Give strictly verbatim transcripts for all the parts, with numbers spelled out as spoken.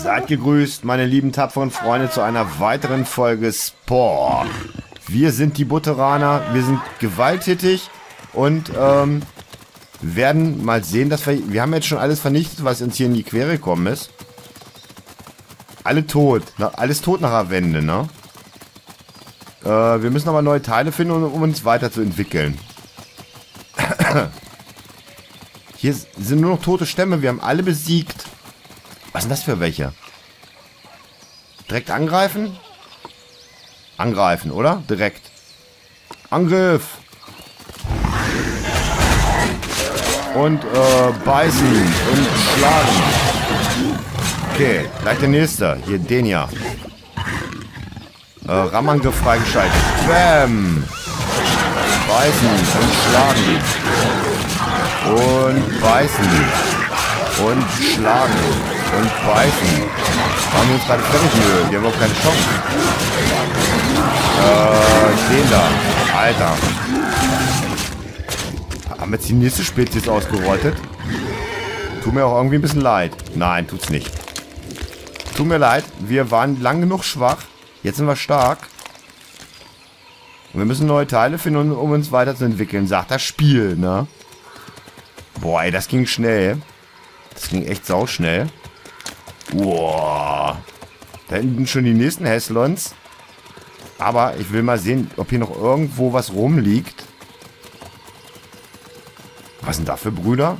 Seid gegrüßt, meine lieben tapferen Freunde, zu einer weiteren Folge Spore. Wir sind die Butteraner, wir sind gewalttätig und ähm, werden mal sehen, dass wir... Wir haben jetzt schon alles vernichtet, was uns hier in die Quere gekommen ist. Alle tot, na, alles tot nach der Wende, ne? Äh, wir müssen aber neue Teile finden, um, um uns weiterzuentwickeln. Hier sind nur noch tote Stämme, wir haben alle besiegt. Was sind das für welche? Direkt angreifen? Angreifen, oder? Direkt. Angriff! Und äh, beißen und schlagen. Okay, gleich der nächste. Hier, den hier. Äh, Rammangriff freigeschaltet. Bam! Beißen und schlagen. Und beißen. Und schlagen. Und beißen. Machen wir uns gerade fertig, nö. Wir haben auch keine Chance. Äh, den da. Alter. Haben wir jetzt die nächste Spezies ausgerottet? Tut mir auch irgendwie ein bisschen leid. Nein, tut's nicht. Tut mir leid. Wir waren lang genug schwach. Jetzt sind wir stark. Und wir müssen neue Teile finden, um uns weiterzuentwickeln. Sagt das Spiel, ne? Boah, ey, das ging schnell. Das ging echt sauschnell. Boah. Da hinten schon die nächsten Häslons. Aber ich will mal sehen, ob hier noch irgendwo was rumliegt. Was sind da für Brüder?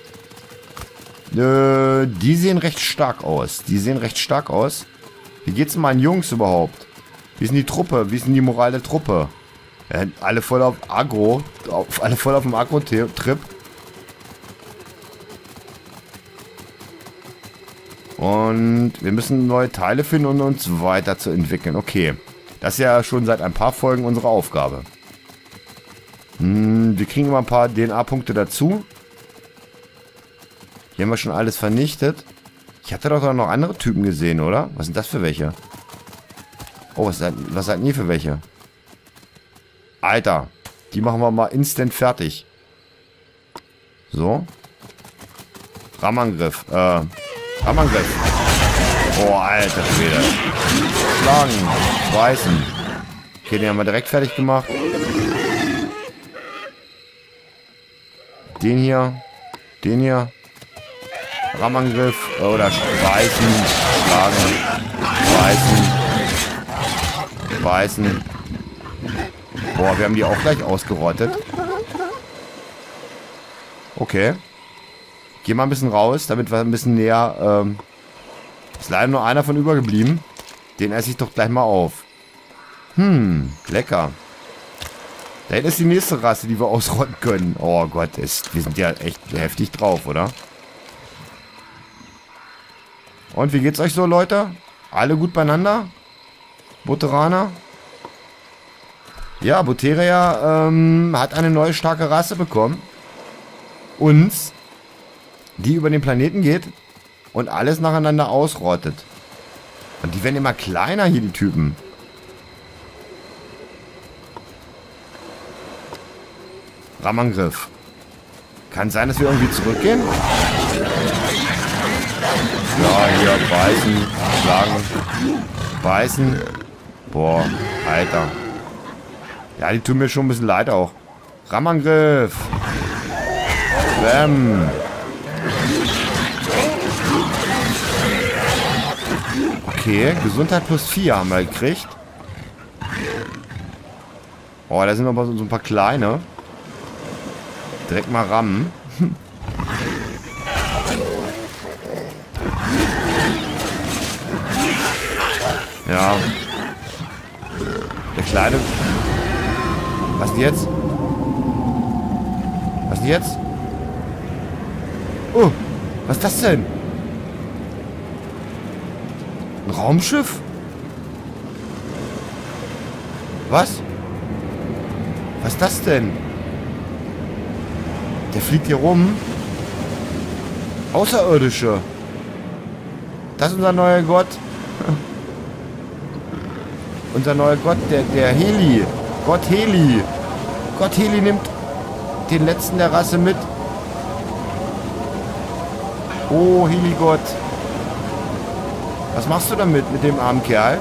Äh, die sehen recht stark aus. Die sehen recht stark aus. Wie geht's denn meinen Jungs überhaupt? Wie ist denn die Truppe? Wie ist denn die Moral der Truppe? Äh, alle voll auf Agro. Auf, alle voll auf dem Agro-Trip. Und wir müssen neue Teile finden, um uns weiterzuentwickeln. Okay. Das ist ja schon seit ein paar Folgen unsere Aufgabe. Hm, wir kriegen immer ein paar D N A-Punkte dazu. Hier haben wir schon alles vernichtet. Ich hatte doch noch andere Typen gesehen, oder? Was sind das für welche? Oh, was seid, was seid ihr für welche? Alter, die machen wir mal instant fertig. So. Rammangriff. Äh, Rammangriff. Oh, alter Schwede. Schlagen. Beißen. Okay, den haben wir direkt fertig gemacht. Den hier. Den hier. Rammangriff. Oder beißen. Schlagen. Beißen. Beißen. Boah, wir haben die auch gleich ausgerottet. Okay. Geh mal ein bisschen raus, damit wir ein bisschen näher... Ähm, ist leider nur einer von übergeblieben. Den esse ich doch gleich mal auf. Hm, lecker. Da ist die nächste Rasse, die wir ausrotten können. Oh Gott, ist, wir sind ja echt heftig drauf, oder? Und wie geht's euch so, Leute? Alle gut beieinander? Butteraner? Ja, Buteria ähm, hat eine neue starke Rasse bekommen. Uns, die über den Planeten geht und alles nacheinander ausrottet. Und die werden immer kleiner hier, die Typen. Rammangriff. Kann sein, dass wir irgendwie zurückgehen? Ja, hier, beißen, schlagen, beißen. Boah, Alter. Ja, die tun mir schon ein bisschen leid auch. Rammangriff. Bäm. Okay, Gesundheit plus vier haben wir gekriegt. Oh, da sind aber so ein paar kleine. Direkt mal rammen. Ja. Der Kleine. Was denn jetzt? Was denn jetzt? Oh, was ist das denn? Ein Raumschiff? Was? Was ist das denn? Der fliegt hier rum. Außerirdische. Das ist unser neuer Gott. Unser neuer Gott, der, der Heli. Gott Heli. Gott Heli nimmt den letzten der Rasse mit. Oh, Heligott. Was machst du damit mit dem armen Kerl?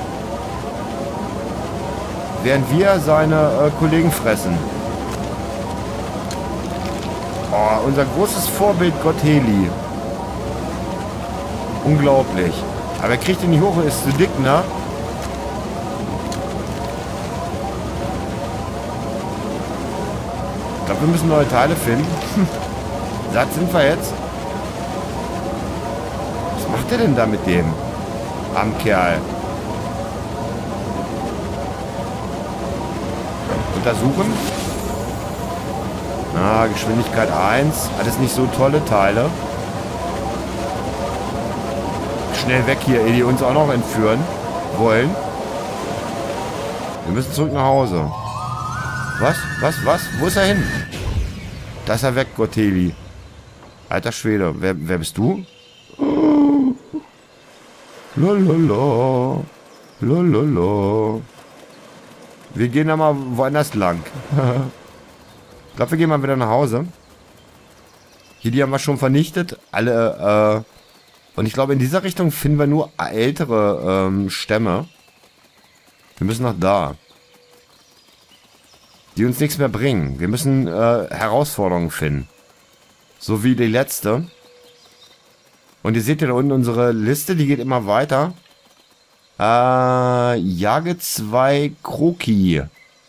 Während wir seine äh, Kollegen fressen. Oh, unser großes Vorbild Gottheli. Unglaublich. Aber er kriegt ihn nicht hoch und ist zu dick, ne? Ich glaube, wir müssen neue Teile finden. Satt sind wir jetzt. Was macht er denn da mit dem armen Kerl? Untersuchen. Ah, Geschwindigkeit eins. Alles nicht so tolle Teile. Schnell weg hier, ehe die uns auch noch entführen wollen. Wir müssen zurück nach Hause. Was? Was? Was? Wo ist er hin? Da ist er weg, Gottheli. Alter Schwede. Wer, wer bist du? Oh. Lololo. Lololo. Wir gehen da mal woanders lang. Ich glaube, wir gehen mal wieder nach Hause. Hier, die haben wir schon vernichtet. Alle, äh... Und ich glaube, in dieser Richtung finden wir nur ältere ähm, Stämme. Wir müssen nach da. Die uns nichts mehr bringen. Wir müssen äh, Herausforderungen finden. So wie die letzte. Und ihr seht ja da unten unsere Liste, die geht immer weiter. Äh, jage zwei Kroki.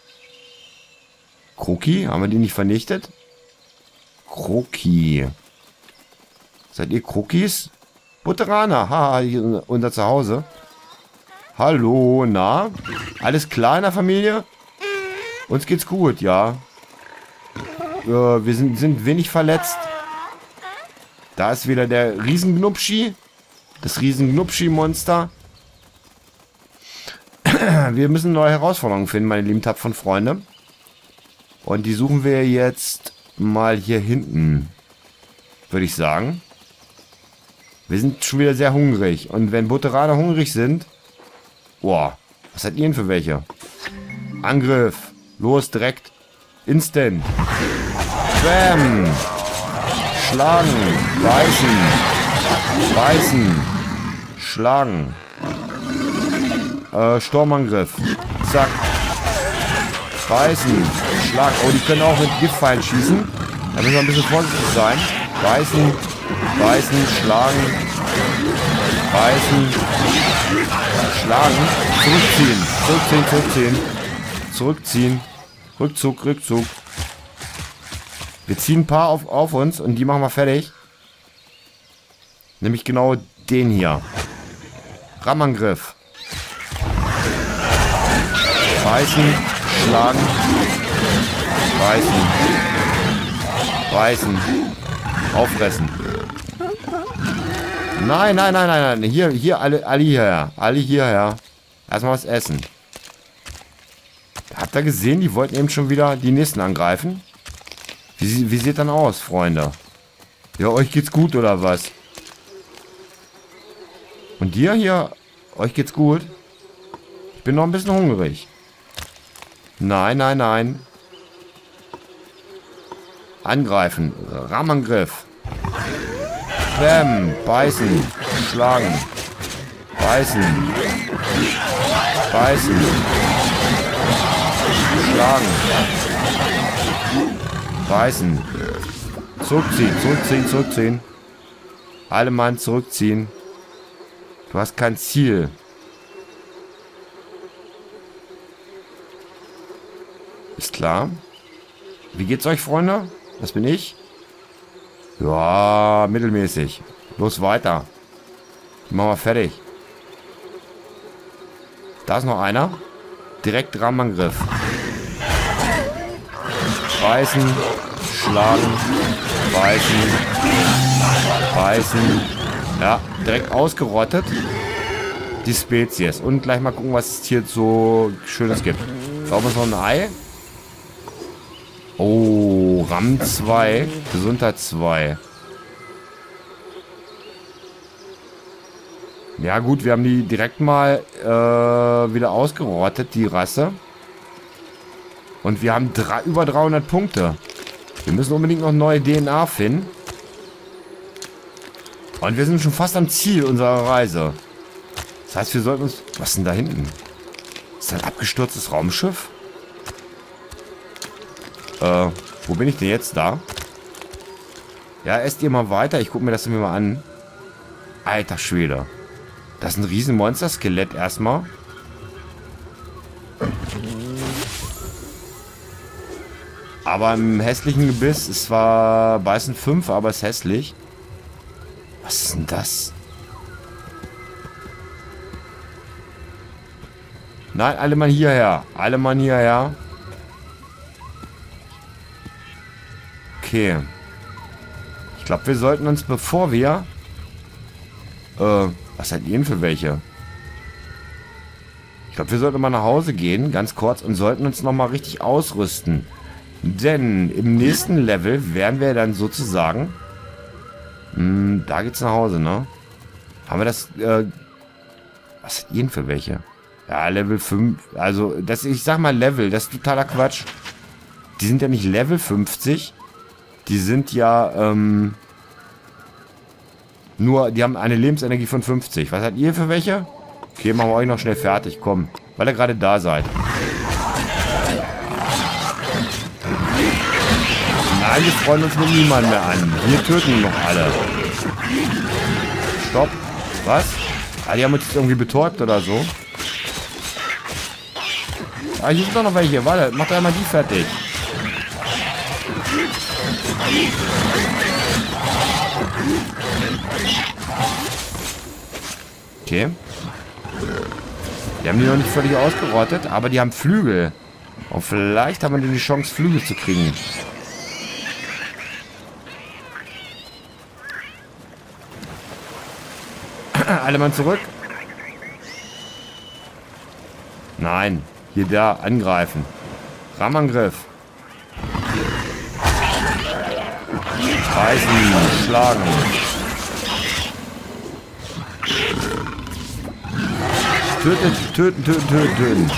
Kroki? Haben wir die nicht vernichtet? Kroki. Seid ihr Krokis? Butteraner, haha, hier unser Zuhause. Hallo, na? Alles klar in der Familie? Uns geht's gut, ja. Äh, wir sind, sind wenig verletzt. Da ist wieder der Riesengnupschi. Das Riesengnupschi-Monster. Wir müssen neue Herausforderungen finden, meine lieben tapferen Freunde. Und die suchen wir jetzt mal hier hinten. Würde ich sagen. Wir sind schon wieder sehr hungrig. Und wenn Butteraner hungrig sind... Boah, was seid ihr denn für welche? Angriff. Los, direkt. Instant. Bam. Schlagen. Beißen. Beißen. Schlagen. Äh, Sturmangriff. Zack. Beißen. Schlag. Oh, die können auch mit Giftpfeilen schießen. Da müssen wir ein bisschen vorsichtig sein. Beißen. Beißen. Schlagen. Beißen. Schlagen. Zurückziehen. Zurückziehen, zurückziehen. Zurückziehen. Rückzug, Rückzug. Wir ziehen ein paar auf, auf uns und die machen wir fertig. Nämlich genau den hier. Rammangriff. Beißen. Schlagen. Beißen. Beißen. Auffressen. Nein, nein, nein, nein, nein. Hier, hier, alle, alle hierher. Alle hierher. Erstmal was essen. Habt ihr gesehen, die wollten eben schon wieder die nächsten angreifen? Wie, wie sieht dann aus, Freunde? Ja, euch geht's gut, oder was? Und dir hier, euch geht's gut? Ich bin noch ein bisschen hungrig. Nein, nein, nein. Angreifen. Rammangriff. Bäm. Beißen. Schlagen. Beißen. Beißen. Schlagen. Beißen. Zurückziehen. Zurückziehen. Zurückziehen. Alle Mann zurückziehen. Du hast kein Ziel. Ist klar. Wie geht's euch, Freunde? Das bin ich. Ja, mittelmäßig. Los weiter. Machen wir fertig. Da ist noch einer. Direkt Rammangriff. Beißen. Schlagen. Beißen. Beißen. Ja, direkt ausgerottet. Die Spezies. Und gleich mal gucken, was es hier so Schönes gibt. Sauber ist noch ein Ei. Oh, Ram zwei. Gesundheit zwei. Ja gut, wir haben die direkt mal äh, wieder ausgerottet, die Rasse. Und wir haben drei, über dreihundert Punkte. Wir müssen unbedingt noch neue D N A finden. Und wir sind schon fast am Ziel unserer Reise. Das heißt, wir sollten uns... Was ist denn da hinten? Ist das ein abgestürztes Raumschiff? Äh, wo bin ich denn jetzt? Da? Ja, esst ihr mal weiter. Ich gucke mir das mir mal an. Alter Schwede. Das ist ein riesen Monster-Skelett erstmal. Aber im hässlichen Gebiss. Es war Beißen fünf, aber es ist hässlich. Was ist denn das? Nein, alle mal hierher. Alle mal hierher. Okay. Ich glaube, wir sollten uns, bevor wir... Äh, was seid ihr denn für welche? Ich glaube, wir sollten mal nach Hause gehen, ganz kurz, und sollten uns nochmal richtig ausrüsten. Denn im nächsten Level werden wir dann sozusagen... Mh, da geht's nach Hause, ne? Haben wir das... Äh, was seid ihr denn für welche? Ja, Level fünf. Also, das, ich sag mal Level, das ist totaler Quatsch. Die sind ja nicht Level fünfzig. Die sind ja, ähm... nur, die haben eine Lebensenergie von fünfzig. Was habt ihr für welche? Okay, machen wir euch noch schnell fertig, komm. Weil ihr gerade da seid. Nein, wir freuen uns mit niemandem mehr an. Wir töten noch alle. Stopp. Was? Ah, die haben uns jetzt irgendwie betäubt oder so. Ah, hier sind doch noch welche. Warte, macht einmal die fertig. Okay. Die haben die noch nicht völlig ausgerottet, aber die haben Flügel. Und vielleicht haben wir die Chance, Flügel zu kriegen. Alle mal zurück. Nein. Hier, da, angreifen. Rammangriff. Beißen, schlagen. Töten, töten, töten, töten, töten.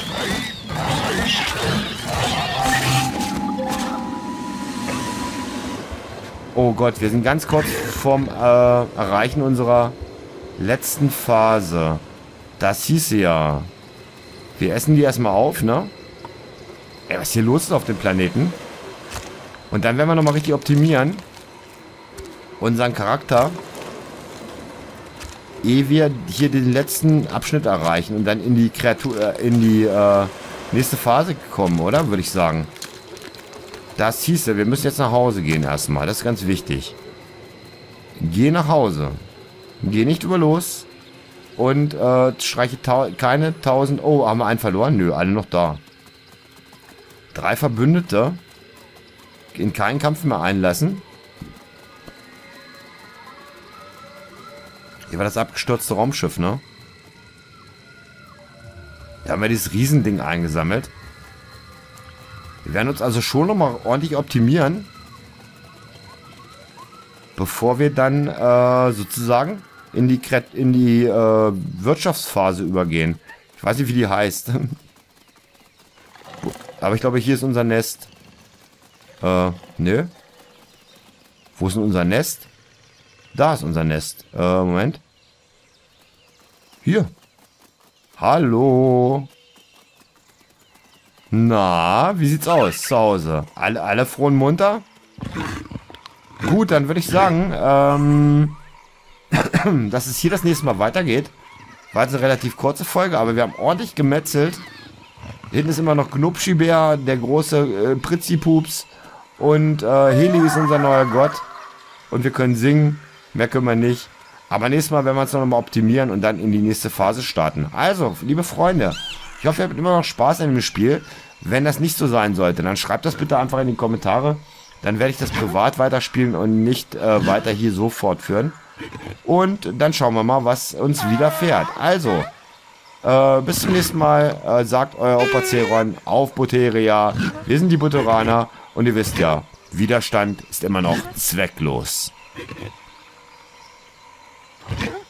Oh Gott, wir sind ganz kurz vorm äh, Erreichen unserer letzten Phase. Das hieße ja... Wir essen die erstmal auf, ne? Ey, was hier los ist auf dem Planeten? Und dann werden wir nochmal richtig optimieren. Unseren Charakter. Ehe wir hier den letzten Abschnitt erreichen und dann in die Kreatur, äh, in die äh, nächste Phase kommen, oder? Würde ich sagen. Das hieße, wir müssen jetzt nach Hause gehen erstmal. Das ist ganz wichtig. Geh nach Hause. Geh nicht über los. Und äh, streiche tau keine tausend... Oh, haben wir einen verloren? Nö, alle noch da. Drei Verbündete. In keinen Kampf mehr einlassen. Hier war das abgestürzte Raumschiff, ne? Da haben wir dieses Riesending eingesammelt. Wir werden uns also schon nochmal ordentlich optimieren. Bevor wir dann äh, sozusagen in die, in die äh, Wirtschaftsphase übergehen. Ich weiß nicht, wie die heißt. Aber ich glaube, hier ist unser Nest. Äh, ne? Wo ist denn unser Nest? Da ist unser Nest. Äh, Moment. Hier. Hallo. Na, wie sieht's aus zu Hause? Alle, alle froh und munter? Gut, dann würde ich sagen, ähm, dass es hier das nächste Mal weitergeht. War jetzt eine relativ kurze Folge, aber wir haben ordentlich gemetzelt. Hinten ist immer noch Gnupschi-Bär, der große äh, Pritzi-Pups. Und äh, Heli ist unser neuer Gott. Und wir können singen. Mehr können wir nicht. Aber nächstes Mal werden wir uns noch mal optimieren und dann in die nächste Phase starten. Also, liebe Freunde, ich hoffe, ihr habt immer noch Spaß an dem Spiel. Wenn das nicht so sein sollte, dann schreibt das bitte einfach in die Kommentare. Dann werde ich das privat weiterspielen und nicht äh, weiter hier so fortführen. Und dann schauen wir mal, was uns widerfährt. Also, äh, bis zum nächsten Mal. Äh, sagt euer Opa Zeron auf Boteria. Wir sind die Buteraner. Und ihr wisst ja, Widerstand ist immer noch zwecklos. Okay.